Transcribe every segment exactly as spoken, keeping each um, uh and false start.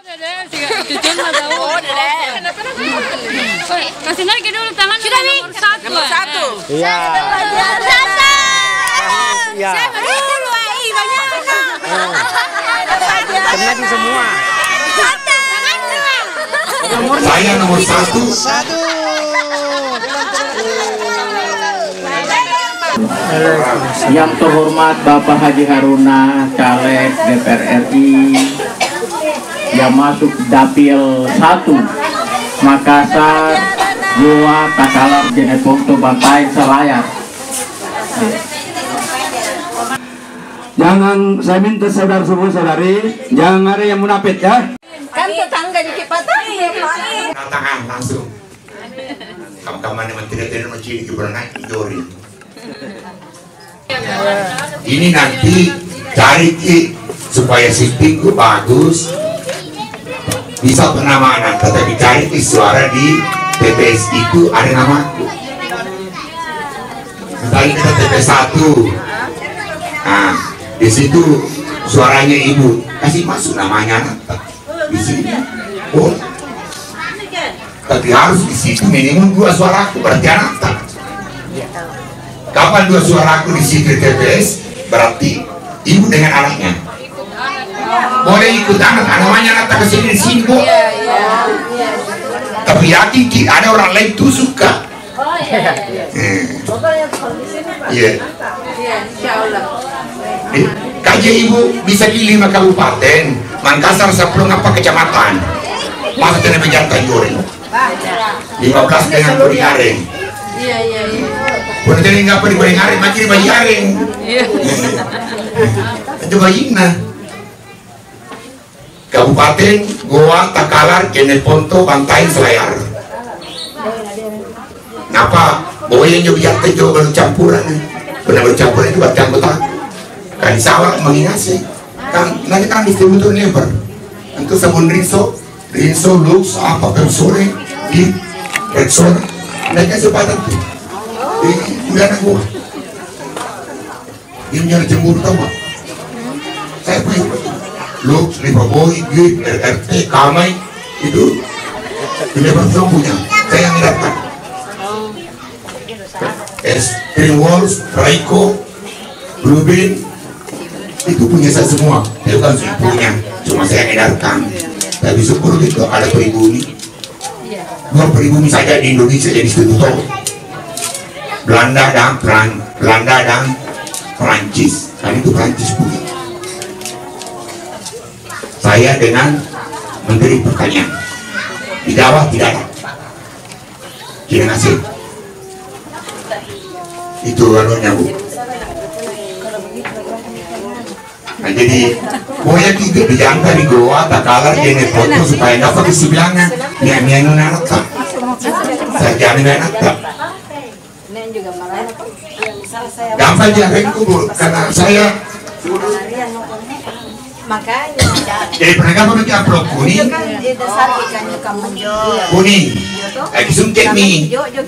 Kasih lagi dulu tangan. Sudah nih. Nomor satu. Nomor satu. Iya. Iya. Kena di semua. Saya nomor satu. Satu. Yang terhormat Bapak Haji Haruna, caleg D P R R I yang masuk dapil satu Makassar, Goa, Takalar, Jeneponto, Bantai, Selayar. Jangan, saya minta saudara semua saudari, jangan ada yang munafik ya. Kan tetangga di Kipatah. Tangan langsung. Kamu-kamu yang menteri-menteri macam ini kebenaran jori. Ini nanti cari supaya sistemku bagus, bisa penamaan, tetapi cari suara di T P S itu ada namaku. Misalnya kita T P S satu, nah di situ suaranya ibu, kasih masuk namanya di sini. Oh, tapi harus di situ minimum dua suaraku, berarti anak. Kapan dua suaraku di situ T P S, berarti ibu dengan anaknya. Boleh ikut anak, namanya anak ke sini di sini, Bu. Tapi yakin ada orang lain tuh suka. Iya. Kaji ibu bisa di lima kabupaten, Makassar sepuluh apa kecamatan. Masa tidak menjantai jori. lima belas dengan beri garing. Iya iya iya. Bukan jadi nggak perlu beri garing, macam beri garing. Itu bayina. Kabupaten Goa, Takalar, Jeneponto, Bantai, Selayar. Napa? Boleh nyoba jatuh coba campuran. Benar bercampuran itu buat campur tak. Kan sawah mengingasi. Kan nanti kan distributor lebar. Untuk sabun Rinso, Rinso, Lux, apa Persone, di Rexona. Mereka sepadan tuh. Di udara gua. Dia menyala jembur tau gak? Saya punya Lux, Lima Boy, Git, R R T, Kamai, itu punya pertama punya. Saya yang datang. Spring Walls, Raiko, Bluebeam, itu punya saya semua. Itu kan saya punya, cuma saya edarkan. Tapi syukur gitu ada pribumi. Dua pribumi saja di Indonesia jadi distributor. Belanda dan Pran, Belanda dan Perancis. Kan itu Perancis punya. Saya dengan Menteri Pertanian di bawah tidak ada. Tidak ngasih. Itu anunya Bu. Nah, jadi pokoknya tiga dijangka di Goa, Takalar, Jeneponto supaya dapat di sebelahnya. Mian-mian anak tak. Saya jamin anak tak. Gampang jarangku Bu, karena saya Makanya jadi penegak memiliki amplop kuning, kuning, lagi suntik mie,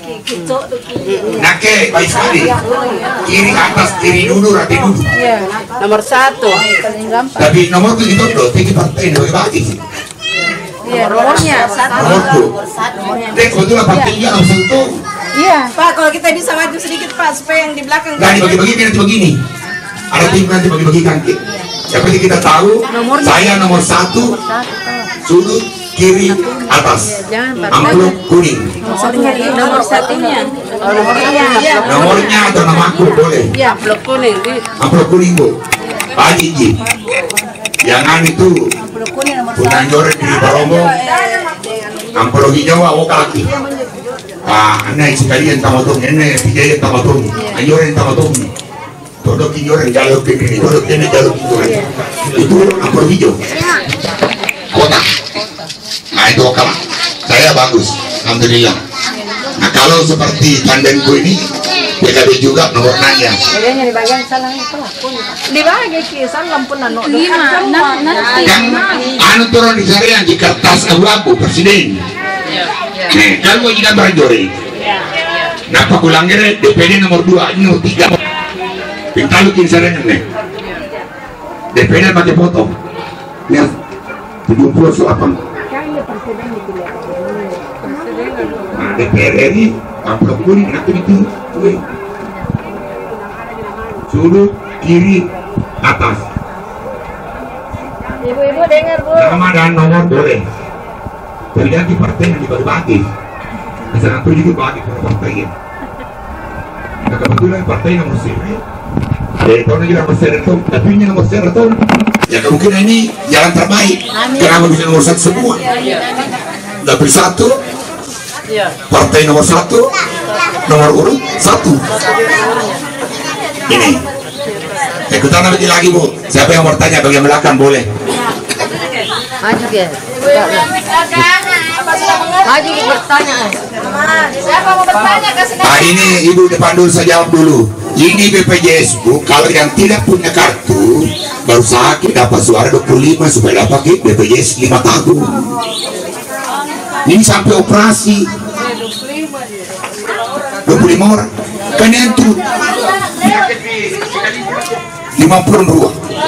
nake baik sekali, kiri atas, kiri dulu, rati dulu. nomor satu. Tapi nomor itu itu loh, tinggi partai bagi bagi. Iya, nomornya Nomor tuh, dek kebetulan partainya langsung tuh. Iya. Pak, kalau kita bisa maju sedikit Pak, supaya yang di belakang. Nah dibagi-bagi nanti begini, ada tim nanti bagi-bagi kaki. Yang penting kita tahu, saya nomor satu, sudut kiri atas, amplop kuning. Nomor satunya. Nomornya atau nama aku boleh. Iya, amplop kuning. Amplop kuning Bu, Pak Haji. Jangan itu punya nyoret di Baromo, amplop hijau awak lagi. Ah, aneh sekalian tamatong, ini pijayan tamatong, anjoren tamatong. Todo kinyoren jalur kiri, todo kiri jalur kiri. Itu amplop hijau. Kota. Nah itu kalah. Saya bagus, alhamdulillah. Nah kalau seperti tandenku ini, P K B juga nomor nanya. Bedanya di bagian sana itu. Dibagi kisan lampu nano. Lima, nanti. Anu turun di sana yang di kertas abu-abu presiden. Nih, kalau jika berjori. Nah pak ulang D P D nomor dua, ini nomor tiga. Pintalukin sana nih. D P D pakai foto. Lihat. tujuh puluh delapan. Nah, D P R R I amplop kuning nanti itu sudut kiri atas. Ibu-ibu dengar, Bu. Nama dan nomor boleh. Tergantung partai yang dibagi-bagi. Misalnya aku juga bagi ke partai. Nah, kebetulan partai nomor sini. Dari tahun lagi nomor satu, tapi ini nomor satu. Ya kemungkinan ini jalan terbaik. Kenapa bisa nomor satu semua? Dapil satu, partai nomor satu, nomor urut satu. Ini. Ikutan lagi lagi, Bu. Siapa yang mau bertanya bagian belakang boleh. Maju ya. Maju bertanya. Siapa mau bertanya kasih. Nah, ini Ibu depan dulu, saya jawab dulu. Ini B P J S, Bu. Kalau yang tidak punya kartu baru sakit dapat suara dua puluh lima supaya dapat B P J S lima tahun. Ini sampai operasi dua puluh lima orang. Kan itu lima puluh dua.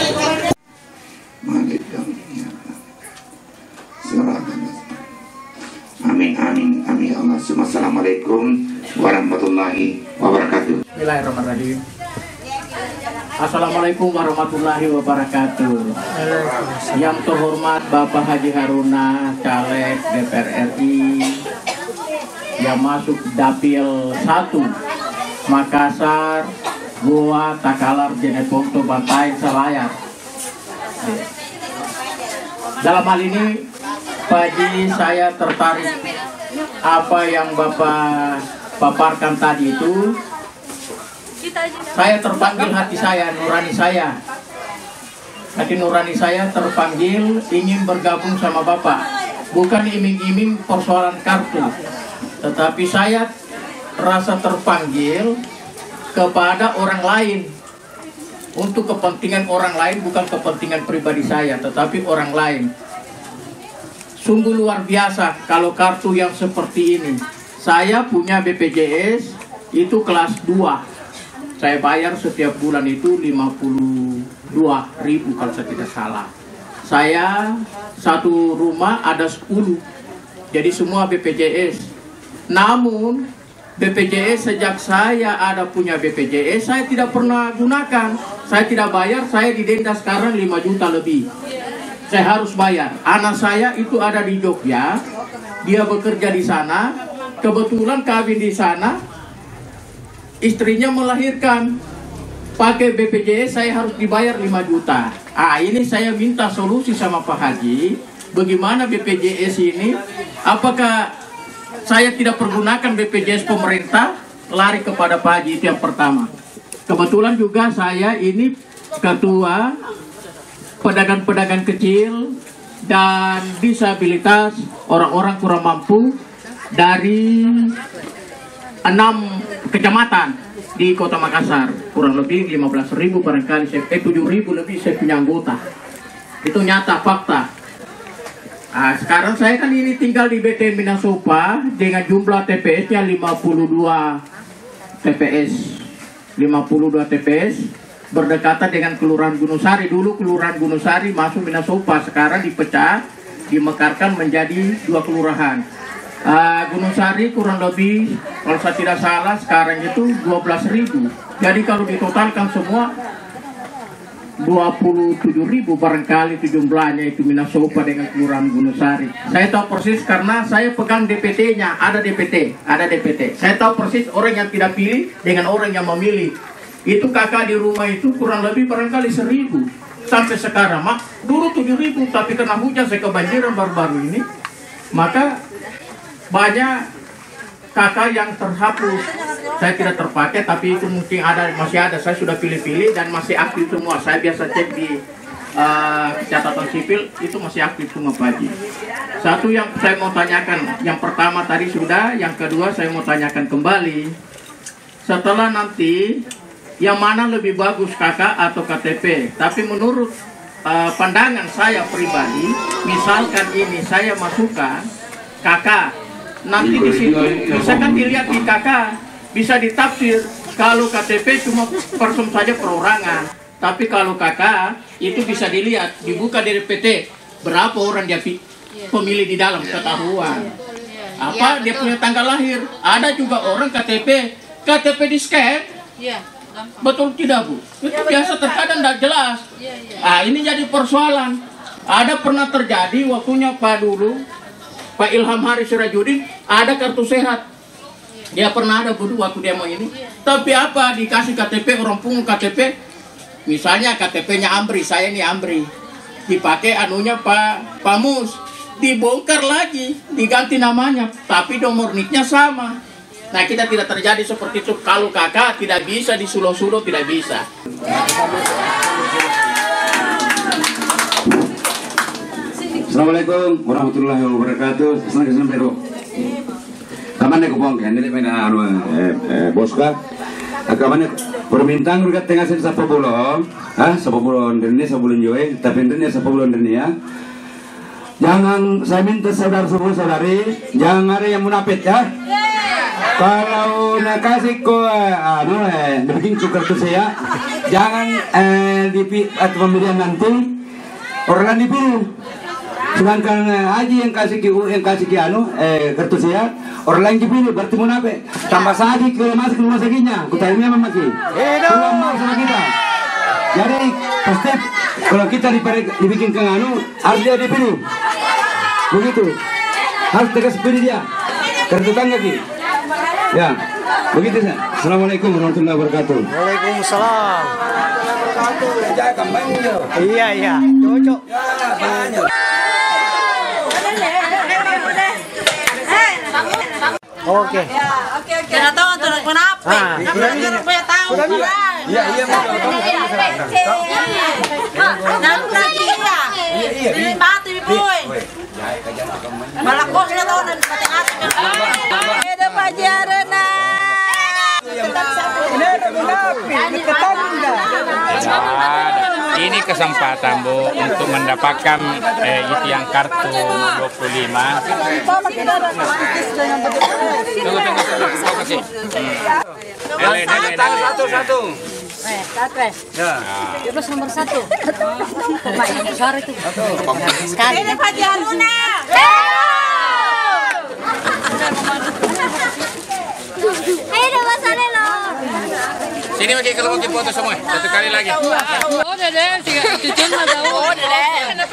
Amin amin amin Allah. Assalamualaikum warahmatullahi wabarakatuh. Bismillahirrahmanirrahim. Assalamualaikum warahmatullahi wabarakatuh. Yang terhormat Bapak Haji Haruna, caleg D P R R I yang masuk Dapil satu Makassar, Goa, Takalar, Jeneponto, Bantaeng, Selayar. Dalam hal ini Pak Haji, saya tertarik apa yang Bapak paparkan tadi itu. Saya terpanggil hati saya, nurani saya. Hati nurani saya terpanggil ingin bergabung sama Bapak. Bukan iming-iming persoalan kartu, tetapi saya rasa terpanggil kepada orang lain. Untuk kepentingan orang lain, bukan kepentingan pribadi saya, tetapi orang lain. Sungguh luar biasa kalau kartu yang seperti ini. Saya punya B P J S itu kelas dua. Saya bayar setiap bulan itu lima puluh dua ribu kalau saya tidak salah. Saya satu rumah ada sepuluh. Jadi semua B P J S. Namun B P J S sejak saya ada punya B P J S saya tidak pernah gunakan. Saya tidak bayar, saya didenda sekarang lima juta lebih. Saya harus bayar. Anak saya itu ada di Jogja, dia bekerja di sana, kebetulan kawin di sana, istrinya melahirkan, pakai B P J S saya harus dibayar lima juta. Ah, ini saya minta solusi sama Pak Haji, bagaimana B P J S ini, apakah saya tidak pergunakan B P J S pemerintah, lari kepada Pak Haji, itu yang pertama. Kebetulan juga saya ini ketua pedagang-pedagang kecil dan disabilitas orang-orang kurang mampu dari enam kecamatan di Kota Makassar, kurang lebih lima belas ribu barangkali, eh tujuh ribu lebih saya punya anggota. Itu nyata fakta. Nah, sekarang saya kan ini tinggal di B T N Minasopa dengan jumlah T P S-nya lima puluh dua T P S. lima puluh dua T P S. Berdekatan dengan Kelurahan Gunung Sari. Dulu Kelurahan Gunung Sari masuk Minasopa, sekarang dipecah, dimekarkan menjadi dua kelurahan. Uh, Gunung Sari kurang lebih, kalau saya tidak salah, sekarang itu dua belas ribu. Jadi kalau ditotalkan semua dua puluh tujuh ribu barangkali itu jumlahnya, itu Minasopa dengan Kelurahan Gunung Sari. Saya tahu persis karena saya pegang D P T-nya, ada D P T, ada D P T. Saya tahu persis orang yang tidak pilih dengan orang yang memilih. Itu kakak di rumah itu kurang lebih barangkali seribu sampai sekarang. Mak, dulu tujuh ribu, tapi kena hujan saya kebanjiran baru-baru ini. Maka banyak kakak yang terhapus. Saya tidak terpakai, tapi itu mungkin ada, masih ada. Saya sudah pilih-pilih dan masih aktif semua. Saya biasa cek di uh, catatan sipil, itu masih aktif semua Pak Haji. Satu yang saya mau tanyakan, yang pertama tadi sudah, yang kedua saya mau tanyakan kembali. Setelah nanti yang mana lebih bagus kakak atau K T P? Tapi menurut uh, pandangan saya pribadi, misalkan ini saya masukkan kakak, nanti di situ bisa kan dilihat di kakak, bisa ditafsir kalau K T P cuma person saja perorangan, tapi kalau kakak itu bisa dilihat, dibuka dari P T berapa orang dia pemilih di dalam ketahuan. Apa dia punya tanggal lahir. Ada juga orang K T P K T P di scan. Betul tidak, Bu? Itu biasa terkadang tidak jelas. Ah, ini jadi persoalan. Ada pernah terjadi waktunya Pak dulu Pak Ilham Haris Sirajudin ada kartu sehat. Dia pernah ada dulu waktu dia mau ini. Tapi apa dikasih K T P orang pungut K T P. Misalnya K T P-nya Amri, saya nih Amri. Dipakai anunya Pak Pak Mus. Dibongkar lagi, diganti namanya, tapi nomor niknya sama. Nah, kita tidak terjadi seperti itu. Kalau kakak tidak bisa disuloh-suloh, tidak bisa. Assalamualaikum warahmatullahi wabarakatuh. Assalamualaikum. Kapan aku bongkar? Ini mana anu boska? Kapan permintaan berkat tengah sen sapa bulan? Ah, sapa bulan ini sapa bulan joe, tapi ini sapa bulan ini ya. Jangan, saya minta saudara-saudari, jangan ada yang munafik ya. Kalau nak kasih ko anu eh bikin cukur tu saya, jangan eh di atau pemilihan nanti orang lain dipilih. Sedangkan eh, Haji yang kasih ki yang kasih ki anu eh kartu saya, orang lain dipilih berarti munafik. Tambah lagi kalau masuk rumah sakinya, kita ini memang maki. Belum sama kita. Jadi pasti kalau kita dibikin ke anu harus dia dipilih. Begitu. Harus tegas pilih dia. Kartu tangga ki. Ya, begitu ya. Assalamualaikum warahmatullahi wabarakatuh. Waalaikumsalam. Iya iya, cocok. Oke. Oke oke. Kita tahu tuh kenapa? Kenapa punya tahu? Iya iya. Nanti dia. Ini batu ini boy. Malah kok sudah tahu nanti mati-mati. Ada pajarana. Ini kesempatan Bu untuk mendapatkan eh, itu yang kartu dua puluh lima. Tunggu tunggu tunggu kasih. Satu satu. Eh, Kapres. Ya. Terus nomor satu. Pak yang besar itu. Sekali. Ini pajaruna. Ayo Mas Alelo. Sini bagi kalau mau foto semua satu kali lagi. Oh, Dede, cucun mah tahu. Oh, Dede.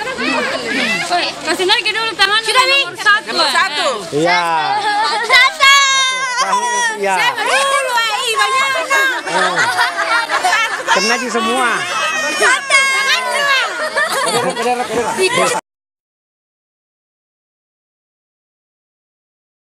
Kasih lagi dulu tangan nomor satu. Nomor satu. Iya. Satu. Iya. Dulu ai banyak. Kena di semua. Satu.